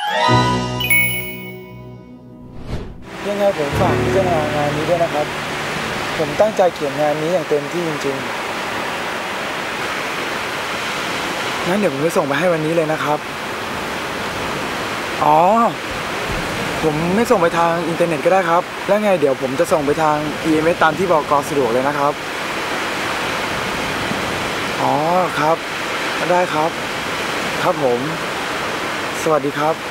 ยังไงผมฝากพิจารณางานนี้ด้วยนะครับผมตั้งใจเขียนงานนี้อย่างเต็มที่จริงๆงั้นเดี๋ยวผมจะส่งไปให้วันนี้เลยนะครับอ๋อผมไม่ส่งไปทางอินเทอร์เน็ตก็ได้ครับแล้วไงเดี๋ยวผมจะส่งไปทาง EMS ตามที่บก.สะดวกเลยนะครับอ๋อครับได้ครับครับผมสวัสดีครับ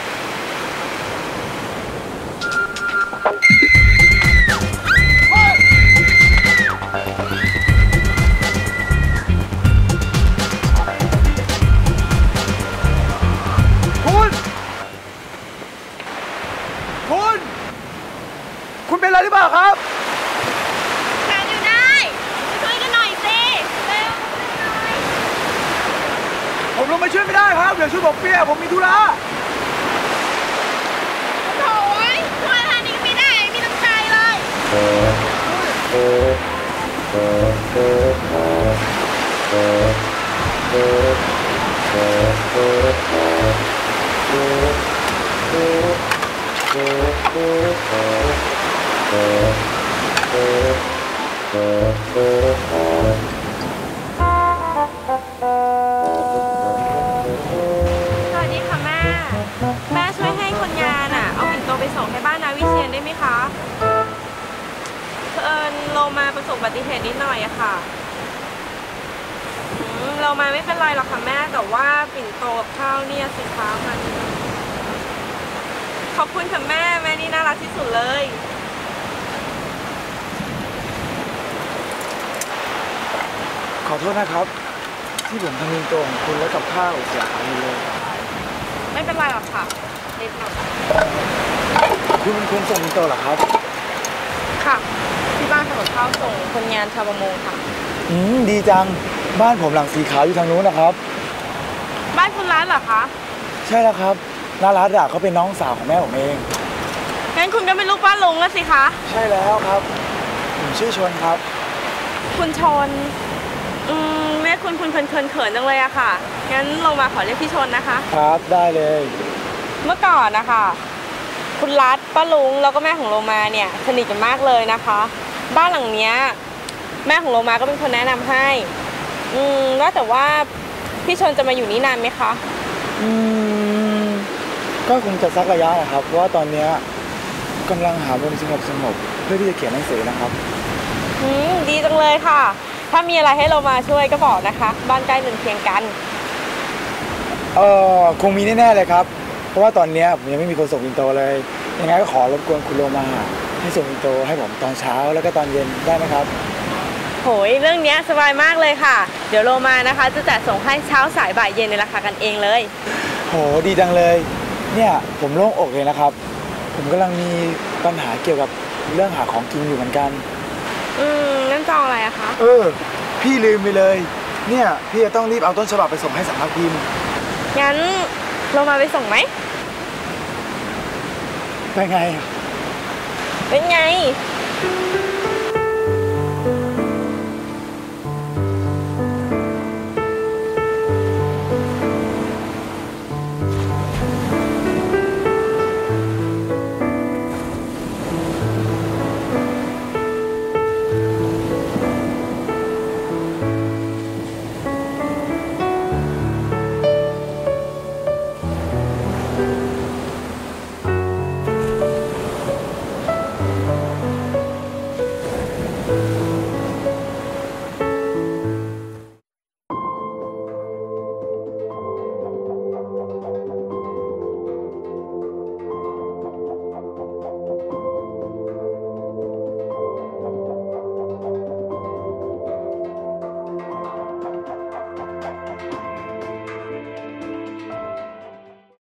คุณเป็นอะไรหรือเปล่าครับงานอยู่ได้ช่วยกันหน่อยสิเร็วผมลงมาช่วยไม่ได้ครับเดี๋ยวช่วยบอกเปียผมมีธุระโถ่ช่วยทางนี้ไม่ได้มีน้ำใจเลยสวัสดีค่ะแม่ช่วยให้คนงานเอาปิ่นโตไปส่งให้บ้านนาวิเชียนได้ไหมคะเผอิญโลมาประสบอุบัติเหตุนิดหน่อยอะค่ะโลมาไม่เป็นไรหรอกค่ะแม่แต่ว่าปิ่นโตกับข้าวเนี่ยสิคะมันขอบคุณค่ะแม่นี่น่ารักที่สุดเลยขอโทษนะครับที่ผมทำเงินตัวของคุณและกับข้าวเสียหายหมดเลยไม่เป็นไรหรอกค่ะนิดหน่อยคุณเป็นคนส่งเงินตัวเหรอครับค่ะที่บ้านทำกับข้าวส่งคนงานชาวประมงค่ะดีจังบ้านผมหลังสีขาวอยู่ทางนู้นนะครับบ้านคุณรัฐเหรอคะใช่แล้วครับน้ารัฐเขาเป็นน้องสาวของแม่ผมเองงั้นคุณก็เป็นลูกป้าลุงแล้วสิคะใช่แล้วครับผมชื่อชนครับคุณชนแม่คุณเขินจังเลยอะค่ะงั้นลงมาขอเรียกพี่ชนนะคะครับได้เลยเมื่อก่อนนะคะคุณรัฐป้าลุงแล้วก็แม่ของโลมาเนี่ยสนิทกันมากเลยนะคะบ้านหลังเนี้ยแม่ของโลมาก็เป็นคนแนะนำให้ว่าแต่ว่าพี่ชนจะมาอยู่นี่นานไหมคะก็คงจะสักระยะนะครับเพราะว่าตอนนี้กำลังหามุมสงบเพื่อที่จะเขียนหนังสือนะครับดีจังเลยค่ะถ้ามีอะไรให้เรามาช่วยก็บอกนะคะบ้านใกล้เรือนเคียงกันคงมีแน่ๆเลยครับเพราะว่าตอนนี้ผมยังไม่มีคนส่งปิ่นโตเลยยังไงก็ขอรบกวนคุณโลมาให้ส่งปิ่นโตให้ผมตอนเช้าแล้วก็ตอนเย็นได้ไหมครับโหยเรื่องนี้สบายมากเลยค่ะเดี๋ยวโลมานะคะจะจัดส่งให้เช้าสายบ่ายเย็นในราคากันเองเลยโหดีจังเลยเนี่ยผมโล่งอกเลยนะครับผมกำลังมีปัญหาเกี่ยวกับเรื่องหาของกินอยู่เหมือนกันนั่นจองอะไรอะคะพี่ลืมไปเลยเนี่ยพี่จะต้องรีบเอาต้นฉบับไปส่งให้สำนักพิมพ์งั้นเรามาไปส่งไหมไปไงเป็นไง